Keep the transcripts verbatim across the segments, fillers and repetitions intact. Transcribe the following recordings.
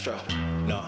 Astro, no.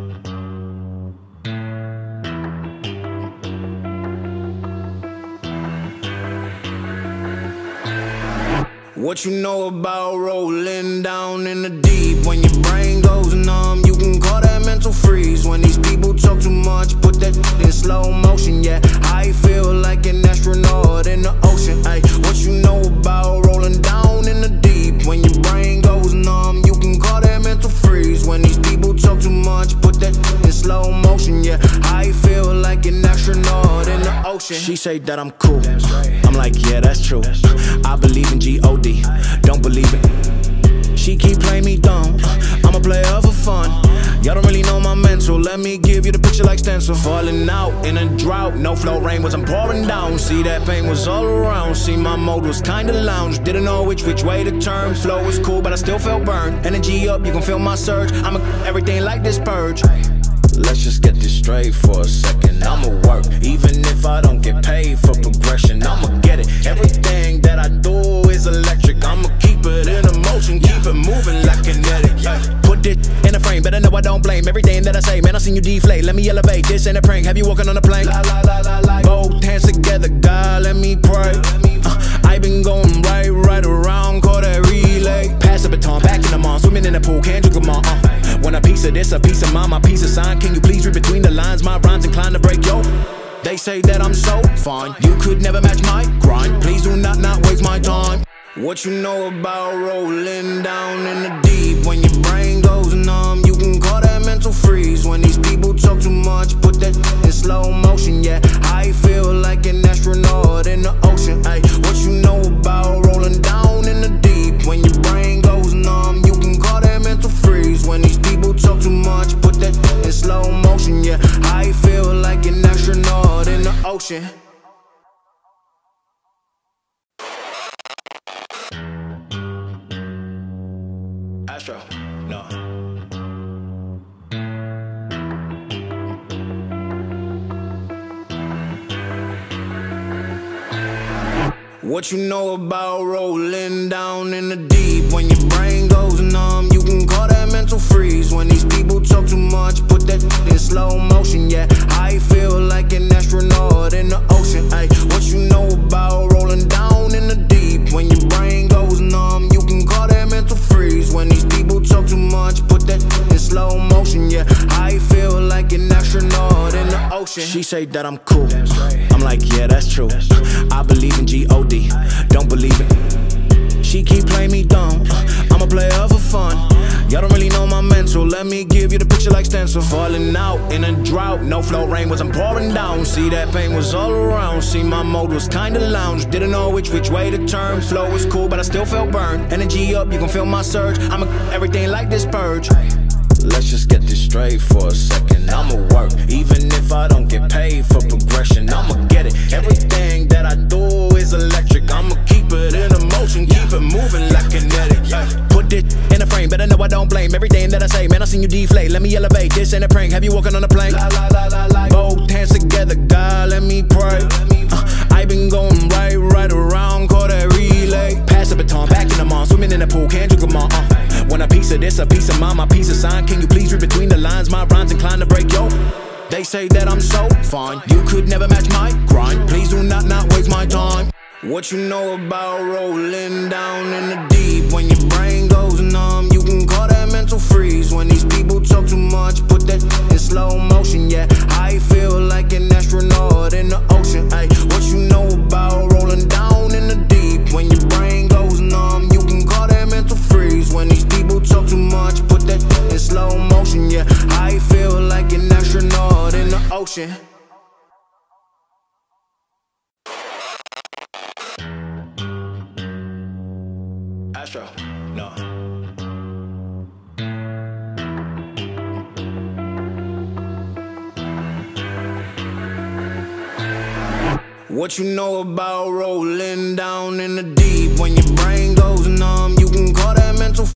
What you know about rolling down in the deep? When your brain goes numb, you can call that mental freeze. When these people talk too much, put that in slow motion. Yeah, I feel like an astronaut in the ocean. Ay, what you know about rolling down in the deep? When your brain goes numb, you can call that mental freeze. When these people talk too much, put that in slow motion. Yeah, I feel like an astronaut in the ocean. She say that I'm cool, I'm like, yeah, that's true. I believe in G O D, don't believe it. She keep playing me dumb, I'm a player for fun. Y'all don't really know my mental, let me give you the picture like stencil. Falling out in a drought, no flow, rain wasn't pouring down. See, that pain was all around, see, my mode was kinda lounge. Didn't know which which way to turn, flow was cool but I still felt burned. Energy up, you can feel my surge, I'm a everything like this purge. Let's just get this straight for a second. I'ma work, even if I don't get paid for progression. I'ma get it, everything that I do is electric. I'ma keep it in a motion, keep it moving like kinetic. Put it in a frame, better know I don't blame everything that I say. Man, I seen you deflate, let me elevate. This ain't a prank, have you walking on a plane? Both hands together, God, let me pray. uh, I been going right, right around, call that relay. Pass the baton, back in the mall, swimming in the pool, can't drink them all. uh. Want a piece of this, a piece of mine, my piece of sign. Can you please read between the lines? My rhymes inclined to break yo. They say that I'm so fine, you could never match my grind. Please do not not waste my time. What you know about rolling down in the deep? When your brain goes numb, you can call that mental freeze. When these people talk too much, put that in slow motion. Yeah, I feel like an astronaut in the ocean. Ay, what you know about rolling down in the deep? When your brain goes numb, you can call that mental freeze. When these people talk too much, put that in slow motion. Yeah, I feel like an astronaut in the ocean. Astro, no. What you know about rolling down in the deep? When your brain goes numb, you can call that mental freeze. When these people talk too much, put that in slow motion. Yeah, I feel like an astronaut in the ocean. Ay, what you know about rolling down in the deep? When your brain goes numb, you can call that mental freeze. When these people talk too much, put that in slow motion. Yeah, I feel like an astronaut in the ocean. She say that I'm cool, I'm like, yeah, that's true. I believe in G O D, don't believe it. She keep playing me dumb, I'm a player for fun. Y'all don't really know my mental, let me give you the picture like stencil. Falling out in a drought, no flow, rain wasn't pouring down. See, that pain was all around, see, my mode was kinda lounge. Didn't know which which way to turn, flow was cool but I still felt burned. Energy up, you can feel my surge, I'm a everything like this purge. Let's just get this straight for a second. I'ma work, even if I don't get paid for progression. I'ma get it, everything that I do is electric. I'ma keep it in a motion, keep it moving like kinetic. Put it in a frame, better know I don't blame everything that I say. Man, I seen you deflate, let me elevate. This ain't a prank, have you walking on a plane? Both hands together, God, let me pray. uh, I been going right, right around, call that relay. Pass the baton, back in the mall, swimming in the pool, can't drink them all. uh. Want a piece of this, a piece of mine, my piece of sign. Can you please read between the lines? My rhymes inclined to break yo. They say that I'm so fine, you could never match my grind. Please do not not waste my time. What you know about rolling down in the deep? When your brain goes numb, you can call that mental freeze. When these people talk too much, put that in slow motion. Yeah, I feel like an astronaut in the ocean. Ay, what you know about rolling down in the deep? When your brain goes numb, you can call that mental freeze. When these people talk too much, put that in slow motion. Yeah, I feel like an astronaut in the ocean. Astro, no. What you know about rolling down in the deep? When your brain goes numb, you can call that